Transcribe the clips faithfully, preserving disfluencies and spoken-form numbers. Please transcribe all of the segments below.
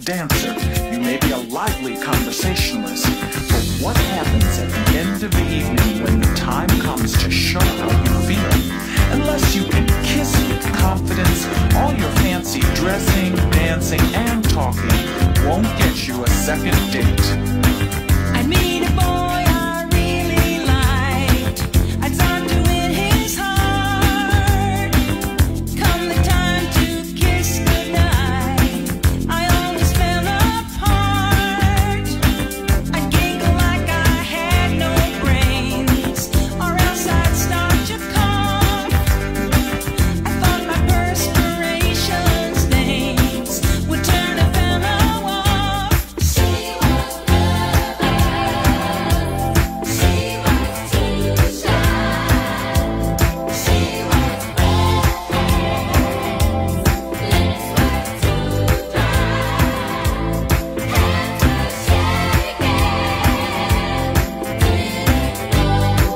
dancer. You may be a lively conversationalist. But what happens at the end of the evening when the time comes to show how you feel? Unless you can kiss with confidence, all your fancy dressing, dancing, and talking won't get you a second date. I meet a boy I really liked. I tried to win his heart. Come the time to kiss goodnight, I always fell apart. I giggle like I had no brains, or else I'd start to cough. I thought my perspiration stains would turn a fellow off. She was nervous, she was too shy, she was breathless, lips were too dry, hands were shaking, didn't know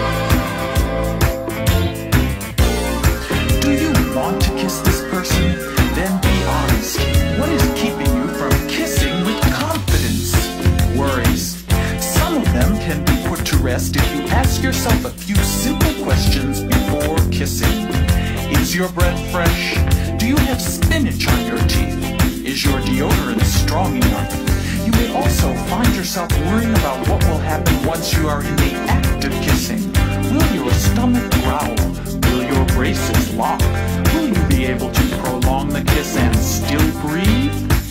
why. Do you want to kiss this person? Then be honest. What is keeping you from kissing with confidence? Worries. Some of them can be put to rest if you ask yourself a few simple questions before kissing. Is your breath fresh? Do you have spinach on your teeth? Is your deodorant strong enough? You may also find yourself worrying about what will happen once you are in the act of kissing. Will your stomach growl? Will your braces lock? Will you be able to prolong the kiss and still breathe?